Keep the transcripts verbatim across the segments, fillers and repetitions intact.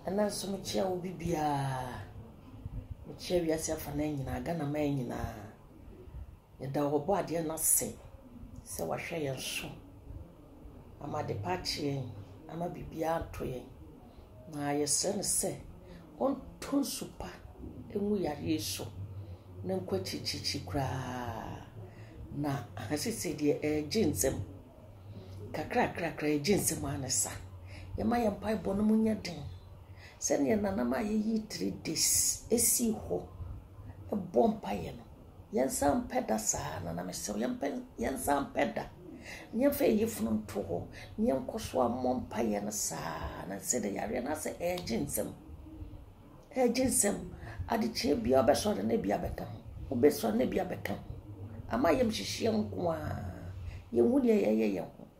ana so me chia wo bibia me chia wiase afa na nyina aga na ma nyina ya da obo ade na se se wa hwe ye so ama de pachi ama bibia to ye na ye se ne se on ton supa enwu yare so na nkwachi chichi kra na asise de e jinsem kakra kra kra e jinsem anasa ye ma ye mpai bono munya den se ne nana ma ye yi three days esi ho e bompa ye no ye nsam peda sa na na me se ye mpa ye nsam peda nye fe ye funu to ho nye nkoso amompa ye na sa na se de yare na se e jinsem e jinsem adi che bia obeso de na bia beka obeso na bia beka ama ye mhihie nko a ye hu de ye ye ye ho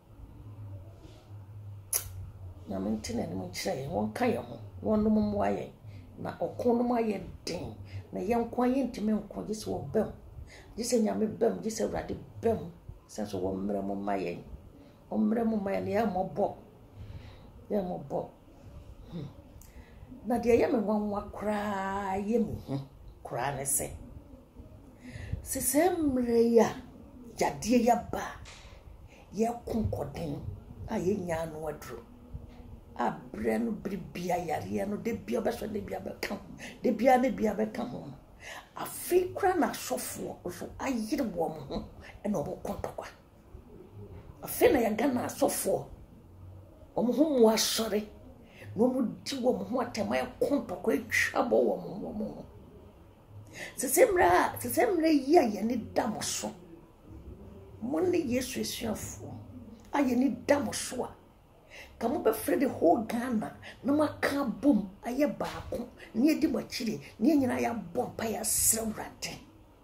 na mentene ne mo kire ye won ka ye ho won no mo aye na okon no aye den na ye nko aye ntime nko gise wo bem gise nyame bem gise urade bem senso wo mre mo maye o mre mo maye ne ya mo bo ya mo bo na de ye me wanwa kra ye mu kra ne se sisemre ya jade ya ba ye kunkoden aye nya no adro abre no bribia yare no de bia beso de bia be kan de bia ne bia be kan ho afikra na sofo so ayire wo mo ho e no bo kontokwa afena ya gana sofo o mo ho mo asore no mo di wo mo ho atema ya kontokwa etwabo wo mo mo sesemra sesemra ya ya ni damoso mo ne yesu esuafo aye ni damoso a kamu be frede ho Ghana na maka bom aye baako ne edi bachire ne nyina ya bompa ya srewrate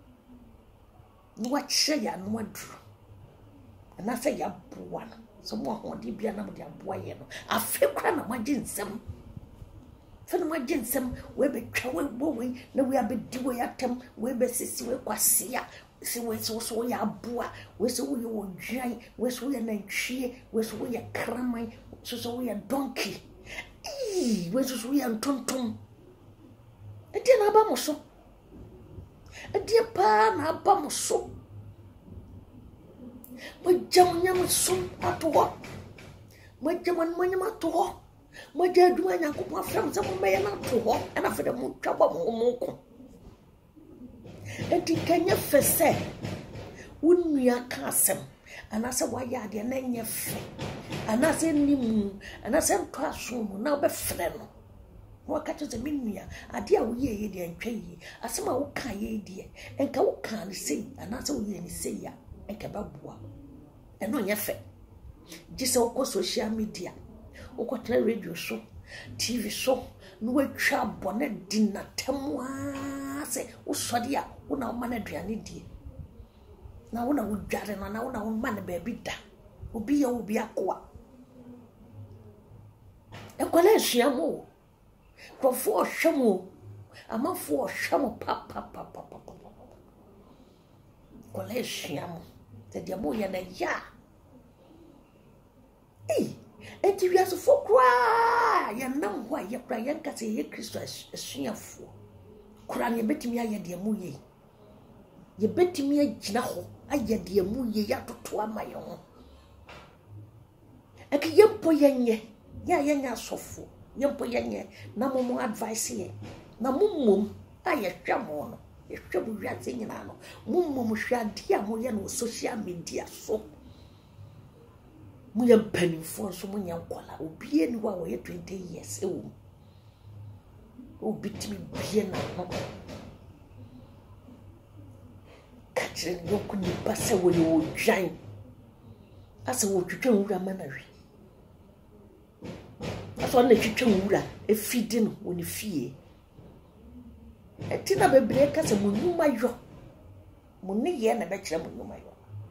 no wa kire ya no aduru na se ya boa no so mo ho de bia na mo de aboa ye no afekra na majinsem fe na majinsem we be twa we bo we na we abedi we atem we be sisi we kwase ya si we so so ya aboa we so we wo dwan we so we na ntwie we so we kraman so so we donkey eh we so so we antonton e dia na ba mo so e dia pa na ba mo so mo jam nyam so ato mo jam an mo nyam ato mo jadu anya ko mo afram se mo me na ato ho e na fede mo twa ba mo mo ko e di kanya fese wunua ka asem anase waya de na nya fe anase nimu anase nto asom na obe fre no wakacho ze minua ade a wo ye ye de antwa yi asema wo ka ye de enka wo ka ne sei anase wo ye ne sei ya enka babua eno nya fe gise wo ko social media wo ko tele radio show T V show no we twa bone dina temwa se wo sodi a wo na wo ma na duane die na wo na wo dware na na wo na wo ma na ba bi da obi ya obi akwa e kwala hwiamo profo hwamo amafo hwamo pa pa pa pa pa kwala hwiamo te dia mo ya na ya eh enti wi aso fokra ya nam ho ya kra ya nka se ye Kristo asuafo kra ne betimi aye dia mo ye ye betimi agina ho aye dia mo ye ya toto amaye ho eke yempo yenye ya yenya sofo yempo yenye na momo advice ye na mummum aye twamo no ye twabu wiase nyina no mummum hwade a mo ye no social media so muya panifo so munya nkola obie ni wa wo twenty years ewo obitimi bie na no kachire yoku ni pasa wo ni wo dwan asa wo twetwa wura manawi asa na twetwa wura efidi no woni fie etina bebre kasa munuma yo munni ye na be kire munuma yo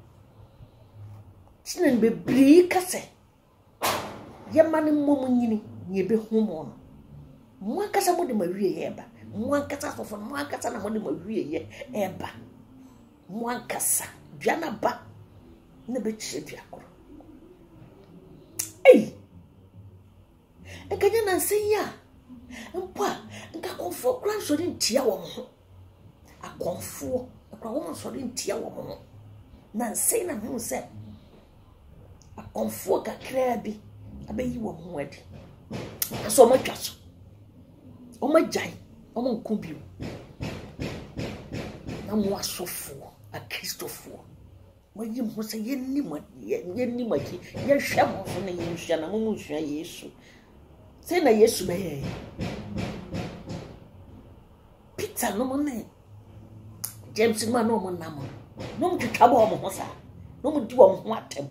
Sinan be bri kase yemane mom nyini ye be homo no mo akasa mo de mawie ye ba mo akasa fofo mo akasa na mo de mawie ye eba mo akasa dwana ba na be chire biakoro ei e kanya na nsen ya mpa nka konfo kran so ni ntia wo ho akonfo akwa wo so ni ntia wo ho na nsei na hu se akonfo kakra bi abayi wo ho adi so ma twa so o ma jai o ma nku bi na mo asofo a Kristofo wayi mo se yenni mo yenni mo ki ye hwe mo so na ye hwe na mo mo hwe Yesu se na Yesu be pizza no mo ne James ma no mo na mo no mo twitwa bo mo ho sa no mo di wo ho atem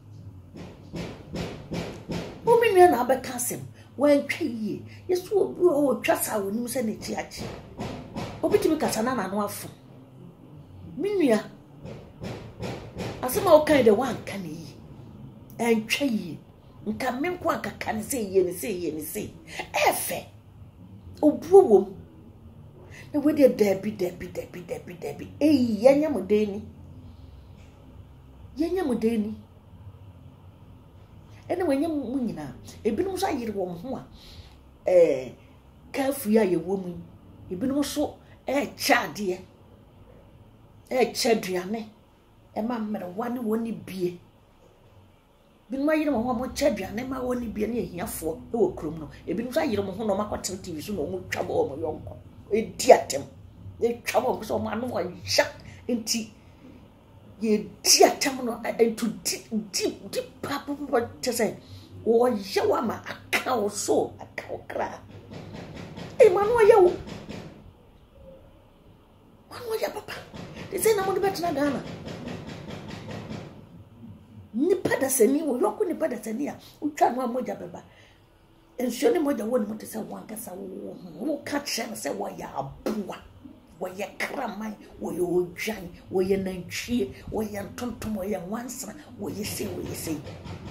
o mi nua na abeka asem wan twa Yesu obi o twa sa wonim se na ti achi obi timi kasa na na no afu minua asema o kan de wan kan yi en twa yi nka menko akaka ne se ye ne se ye ne se efe obuo wom na we de debi debi debi debi debi eh yenya modeni yenya modeni ene wenya mu nyina ebinum so ayire wo ho a eh kafu ya ye wo mu ebinum so eh chade eh chaduane e ma mere wane woni bie binum ayire mo ho mo chaduane ma woni bie ne ehiafo e wo krom no ebinum so ayire mo ho no makote T V so no mo twa bo mo yonko e diatem e twa bo so mo anu wa ja enti ye diatem no into deep deep deep papa what say o yawa ma akawo so akawo kra e manu yawo manu ya papa de say na mo de betna Ghana ni pada sani wo yoko ni pada sani a utwa no amoja beba enso ni moja woni mo te say wanka sa wo wo ka chen say wo ya abua wo ye kramai wo ye ojan wo ye nantwie wo ye ntontom wo ye wansa wo ye se wo ye se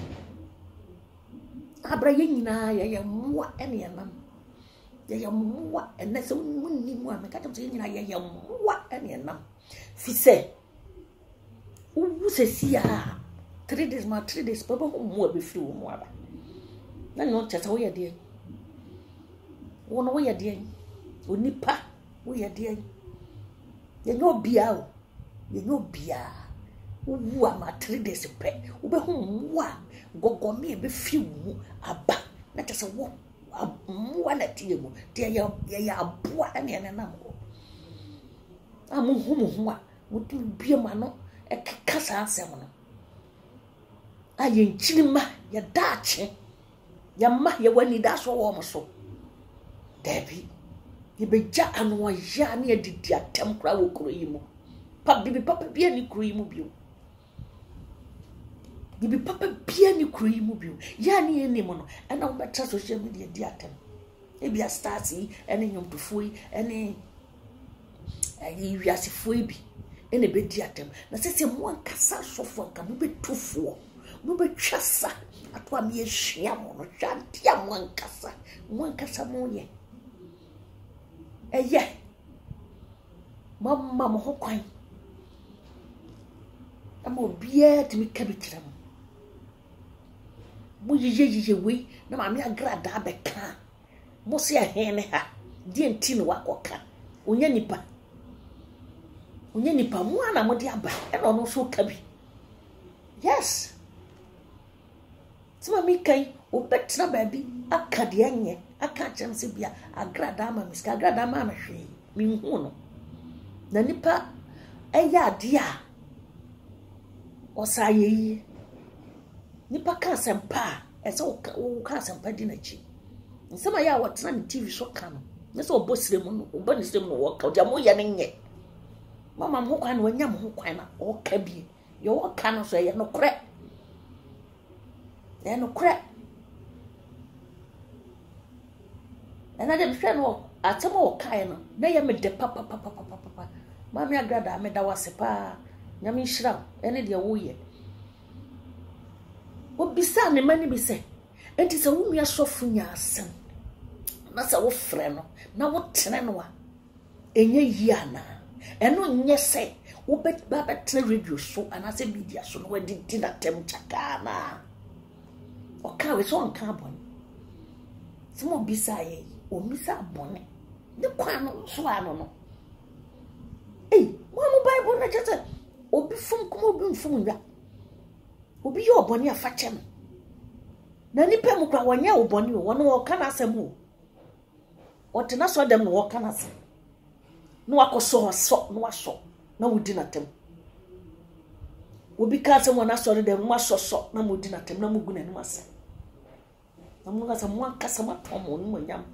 abra ye nyina ye ye moa ene ye nam ye ye moa ene se munni mo ameka tam se nyina ye ye moa ene ye nam fi se wo se sia three days ma three days papa ho mo be free wo mo aba na no tete wo ye de wo no wo ye de onipa wo ye de ye no bia o ye no bia wo wu ama three days pe wo be ho mo a gogomi e be free wo aba na tete wo mo na tie mu tie ya ya aboa na ne na mo amu hu mu hu a wo tu bia ma no e kasa asem no aye nchirima ya daache ya ma ya wani da so wo mo so dabi ye beja anu ya na edidi atem kra wo kro yi mu pa bibi papa bia ni kro yi mu bio bibi papa bia ni kro yi mu bio ya ni eni mo no na wo beta social media di atem e bia start yi ene nyom to foi ene ayi wiase foi bi ene be di atem na sese mo ankasa sofo anka mo betufo mo betwasa atwa me ehia mo no twantia mo ankasa mo ankasa mo ye eye mama mo ho kwan amo bia timi ka bitira mo mo yeye yeye we na ma me agrada abeka mo se ahene ha die enti no wakoka onya nipa onya nipa mo ana mo de aba e no no so ka bi yes Sima mi kai o betra baby akade anye aka chem se bia agrada ma miska agrada ma na hwe mi hu no na nipa eya ade a osaye yi nipa ka sempa ese o ka sempa di na chi nsema ya wotena ni T V so ka no nse obosire mu no obani sire mu no wo ka dia mo ye ne nye mama mo kwan no nya mo kwan na o ka bi ye wo ka no so ye no kre eno kre ena de hwe no atema o kai no na ye me de papa papa papa papa mama agrada me da wase pa nyame nhira ene de wo ye obisa ne mani bi se enti se wo nua sofu nya asem na se wo frɛ no na wo tene no a enye yi ana eno nye se wo be ba betre radio so ana se media so no wadi di na tem chaka na oka we so onka bon se mo bisa ye omisa bone ne kwan no so ano no eh mo mo bible na chese obi fum kuma obi mfum nwa obi ye obone afa chem na nipa mu kwa wanya obone wo no wo kana asem o otena so dem no wo kana asem no akoso so no aso na wudi na tem obi ka asem wona so dem mo aso so na mudi na tem na mugu na ni asem na mo ga mo ankasa matomo ni monyam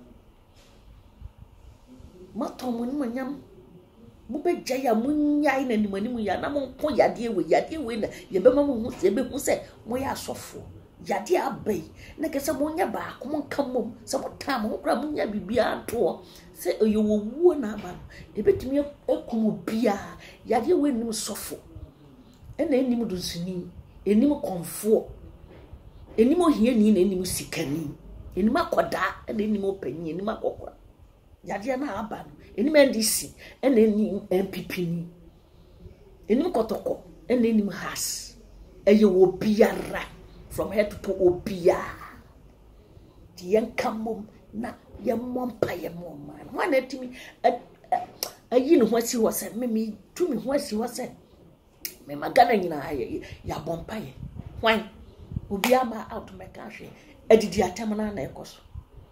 matomo ni monyam mo be jaya munyai na ni mani mu ya na mo nko yade we yade we na ye be ma mo hu se be hu se mo ya asofo yade abai na ke se mo nya ba ko mo kamom se mo ta mo kra mo nya bibia to se oyo wowo na aba e betimi ekum bia yade we nim sofo e na enim dunsuni enim konfo enim ohia ni na enim sikani enim akoda e na enim opanyi enim akokora yade na aba no enim N D C e na enim M P P ni enim kotoko e na enim has e ye wo biara from head to toe obia di yankamom na ye mompa ye mom man wan atimi ayi no hwasi wo se me me tumi hwasi wo se me magana nyina ya bompa ye wan obia ma out me ka hwe adidi atam na na ekoso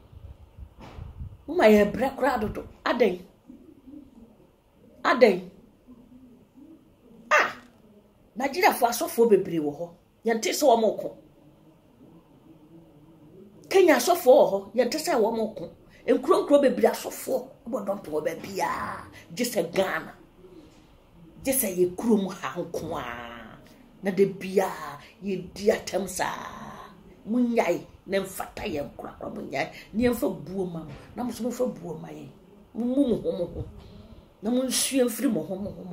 uma ye bre kra dodo aden aden ah Nigeria fo asofo bebre wo ho yente so wo moko Kenya asofo ho yente se wo moko enkro nkro bebre asofo bo donto wo ba bia gese Ghana gese ye kurom ha nko a na de bia ye di atemsa munyai na mfata ye nkra kwa munyai ne mfa buo ma na mo so mfa buo ma ye mu mu ho mo ho na mo nsu mfiri mo ho mo ho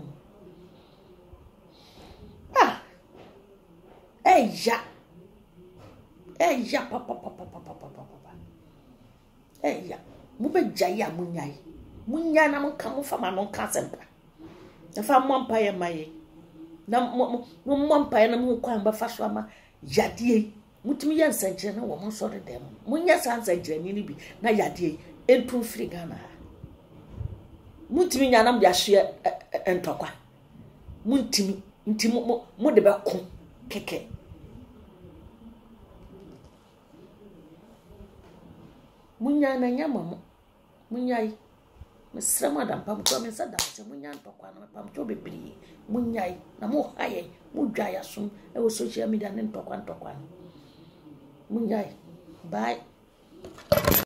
ah eya eya papa papa papa papa eya mu be jaya munyai munya na mo ka mo fa ma no ka sempa na fa mo mpa ye maye na mo mo mpa ye na mo kwan ba fa so ama yadie mutimi ya nsanjire na wo mo so de dem munya sansanjire ni bi na yadie entu firi Ghana mutimi nya na mo ya hye entokwa muntimi nti mo mo de be ko keke munya na nya mamo munyai mesra madam pam to me sada se munya ntokwa na pam to bebiri munyai na mo haye mu dwa ya sum e wo social media ne ntokwa ntokwa munyai bye